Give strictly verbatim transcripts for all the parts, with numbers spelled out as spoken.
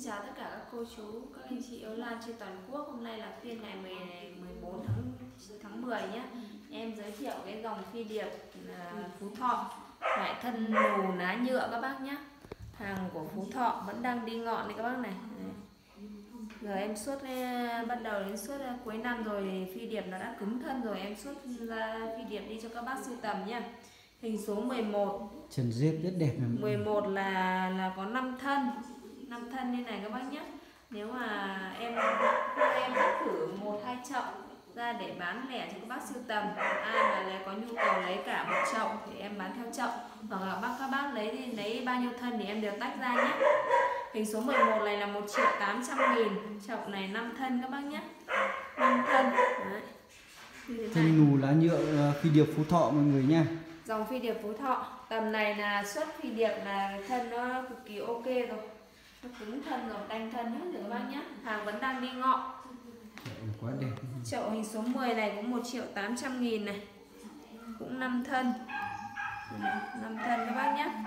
chào tất cả các cô chú, các anh chị yêu lan trên toàn quốc. Hôm nay là phiên ngày mười bốn tháng mười nhé. Em giới thiệu cái dòng phi điệp uh, Phú Thọ, loại thân nù lá nhựa các bác nhé. Hàng của Phú Thọ vẫn đang đi ngọn này các bác này. Giờ em xuất bắt đầu đến xuất cuối năm rồi thì phi điệp nó đã cứng thân rồi, em xuất ra phi điệp đi cho các bác sưu tầm nhé. Hình số mười một, chân rết rất đẹp. mười một là là có năm thân, năm thân như này các bác nhé. Nếu mà em em đã thử một hai chậu ra để bán lẻ cho các bác sưu tầm, ai mà lấy có nhu cầu lấy cả một chậu thì em bán theo chậu, hoặc là bác các bác lấy thì lấy bao nhiêu thân thì em đều tách ra nhé. Hình số mười một này là một triệu tám trăm nghìn, chậu này năm thân các bác nhé, năm thân. Đấy. Thân nù lá nhựa phi điệp Phú Thọ mọi người nha. Dòng phi điệp Phú Thọ tầm này là xuất phi điệp là thân nó cực kỳ ok rồi, nó cứng thân rồi, đanh thân hết rồi các bác nhé. Hàng vẫn đang đi ngọ. Quá đẹp. Chậu hình số mười này cũng một triệu tám trăm nghìn này, cũng năm thân, năm thân các bác nhé.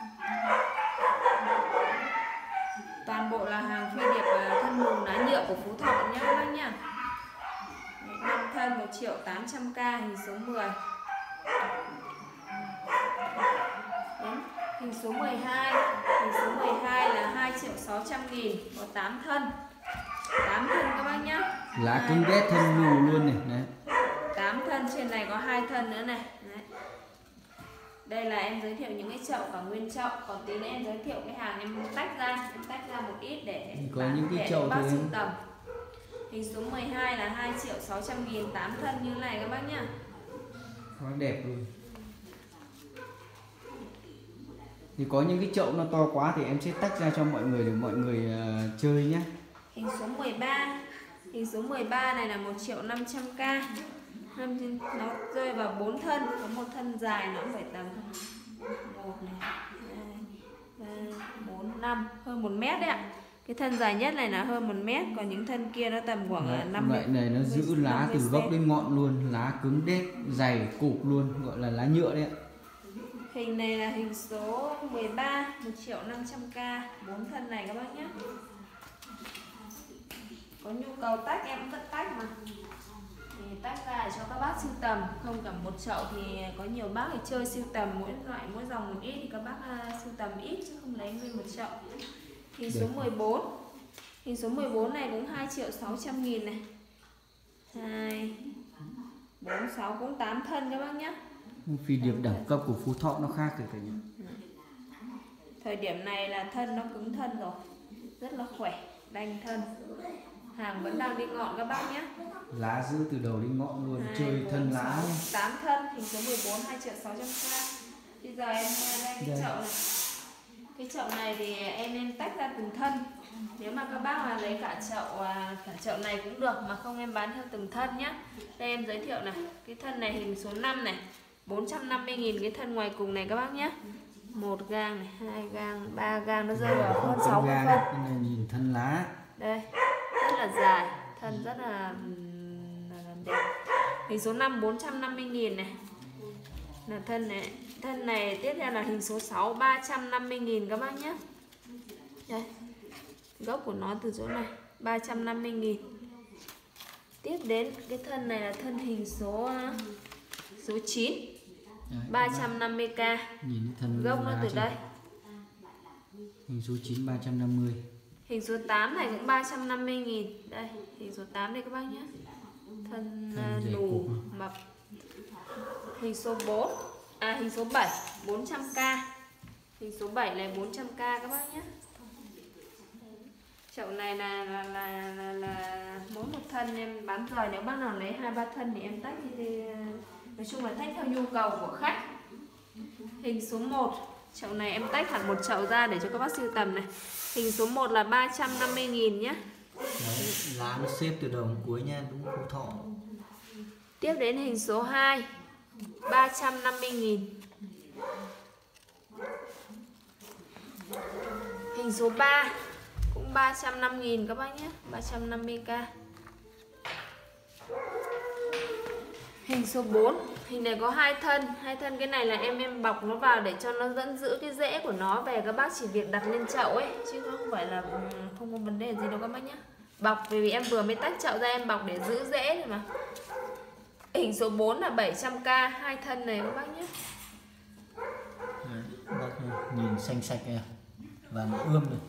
Toàn bộ là hàng phi điệp thân nù lá nhựa của Phú Thọ nhé các bác nhé. năm thân một triệu tám trăm k, hình số mười. Hình số mười hai, hình số mười hai là hai triệu sáu trăm nghìn, có tám thân, tám thân các bác nhé. Lá cứng đét thân nù luôn này. Đấy. tám thân, trên này có hai thân nữa này. Đấy. Đây là em giới thiệu những cái chậu cả nguyên chậu, còn tí nữa em giới thiệu cái hàng em tách ra, em tách ra một ít để có những cái chậu bác thì sưu tầm. Hình số mười hai là hai triệu sáu trăm nghìn, tám thân như này các bác nhá. Quá đẹp luôn. Thì có những cái chậu nó to quá thì em sẽ tách ra cho mọi người để mọi người uh, chơi nhé. Hình số mười ba, hình số mười ba này là một triệu năm trăm k. Nó rơi vào bốn thân, có một thân dài nó cũng phải tầm một này, hai, ba, bốn, năm, hơn một mét đấy ạ. Cái thân dài nhất này là hơn một mét, còn những thân kia nó tầm khoảng năm mươi. Loại này nó giữ lá từ gốc đến ngọn luôn, lá cứng đét, dày, cụp luôn, gọi là lá nhựa đấy ạ. Hình này là hình số mười ba, một triệu năm trăm k, bốn thân này các bác nhé. Có nhu cầu tách em cũng vẫn tách mà. Thì tách ra để cho các bác sưu tầm, không cả một chậu thì có nhiều bác thì chơi sưu tầm mỗi loại mỗi dòng một ít thì các bác sưu tầm ít chứ không lấy nguyên một chậu. Hình số mười bốn, hình số mười bốn này cũng hai triệu sáu trăm nghìn này, hai, bốn, sáu cũng tám thân các bác nhé. Phi điệp đẳng cấp của Phú Thọ nó khác rồi cả nhà. Thời điểm này là thân nó cứng thân rồi, rất là khỏe, đanh thân. Hàng vẫn đang đi ngọn các bác nhé. Lá giữ từ đầu đến ngọn luôn, hai, chơi bốn, thân lá nhé. tám thân, hình số mười bốn, hai triệu sáu trăm k. Bây giờ em đây cái chậu này. Cái chậu này thì em nên tách ra từng thân. Nếu mà các bác mà lấy cả chậu cả chậu này cũng được, mà không em bán theo từng thân nhé. Đây em giới thiệu này, cái thân này hình số năm này, bốn trăm năm mươi nghìn cái thân ngoài cùng này các bác nhé. Một gang này, hai gang, ba gang, nó rơi vào hơn sáu mươi phân. Cái này nhìn thân lá. Đây, rất là dài, thân rất là, là đẹp. Hình số năm bốn trăm năm mươi nghìn này. Là thân này, thân này tiếp theo là hình số sáu ba trăm năm mươi nghìn các bác nhé. Đây. Gốc của nó từ chỗ này, ba trăm năm mươi nghìn. Tiếp đến cái thân này là thân hình số số chín, ba trăm năm mươi k. Nhìn thân gốc nó từ đây. Hình số chín ba trăm năm mươi. Hình số tám này cũng ba trăm năm mươi nghìn. Đây, hình số tám đây các bác nhé. Thân nù mập. Hình số bốn, à hình số bảy, bốn trăm k. Hình số bảy này bốn trăm k các bác nhé. Chậu này là là, là là là mỗi một thân em bán rồi, nếu bác nào lấy hai ba thân thì em tách thì nói chung là tách theo nhu cầu của khách. Hình số một, chậu này em tách hẳn một chậu ra để cho các bác sưu tầm này. Hình số một là ba trăm năm mươi nghìn nhé. Đấy, lá nó xếp từ đầu đến cuối nha, đúng Phú Thọ. Tiếp đến hình số hai, ba trăm năm mươi nghìn. Hình số ba cũng ba trăm năm mươi nghìn các bác nhé, ba trăm năm mươi k. Hình Hình số bốn. Hình này có hai thân. Hai thân cái này là em em bọc nó vào để cho nó vẫn giữ cái rễ của nó về. Các bác chỉ việc đặt lên chậu ấy, chứ không phải là không có vấn đề gì đâu các bác nhé. Bọc vì em vừa mới tách chậu ra em bọc để giữ rễ thôi mà. Hình số bốn là bảy trăm k, hai thân này các bác nhé. Đấy, bác nhìn xanh sạch này, vàng ươm này.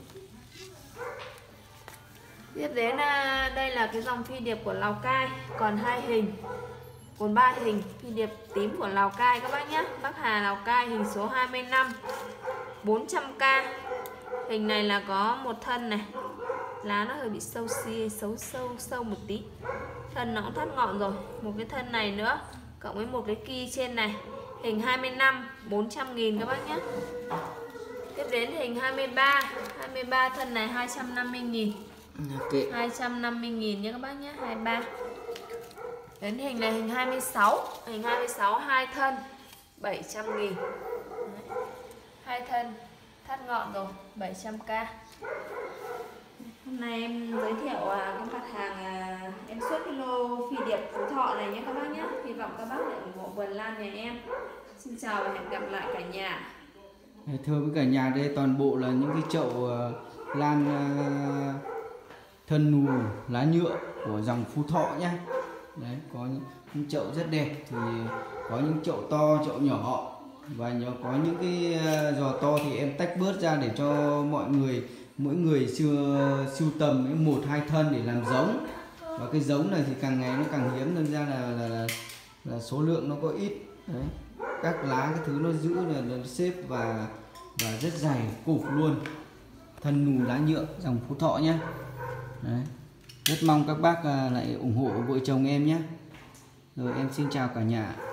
Tiếp đến là đây là cái dòng phi điệp của Lào Cai, còn hai hình, còn ba hình phi điệp tím của Lào Cai các bác nhé. Bắc Hà Lào Cai hình số hai mươi lăm, bốn trăm k. Hình này là có một thân này, lá nó hơi bị sâu xi, xấu sâu sâu một tí, thân nó cũng thắt ngọn rồi. Một cái thân này nữa cộng với một cái ki trên này, hình hai mươi lăm, bốn trăm nghìn các bác nhé. Tiếp đến hình hai mươi ba, hai mươi ba thân này hai trăm năm mươi nghìn. Okay. hai trăm năm mươi nghìn nhé các bác nhé, hai mươi ba. Đến hình này hình hai mươi sáu, hình hai mươi sáu hai thân bảy trăm nghìn. Đấy. Hai thân thắt ngọn rồi, bảy trăm k. Hôm nay em giới thiệu cái mặt hàng em xuất cái lô phi điệp Phú Thọ này nhé các bác nhé. Hy vọng các bác lại ủng hộ vườn lan nhà em. Xin chào và hẹn gặp lại cả nhà. Thưa với cả nhà, đây toàn bộ là những cái chậu uh, lan uh, thân nù lá nhựa của dòng Phú Thọ nhá. Đấy, có những, những chậu rất đẹp, thì có những chậu to, chậu nhỏ, và nhớ có những cái uh, giò to thì em tách bớt ra để cho mọi người, mỗi người xưa sưu tầm một hai thân để làm giống. Và cái giống này thì càng ngày nó càng hiếm, nên ra là, là, là, là số lượng nó có ít. Đấy, các lá cái thứ nó giữ là nó xếp và và rất dày cục luôn, thân nù lá nhựa dòng Phú Thọ nhé. Đấy, rất mong các bác lại ủng hộ vợ chồng em nhé. Rồi em xin chào cả nhà.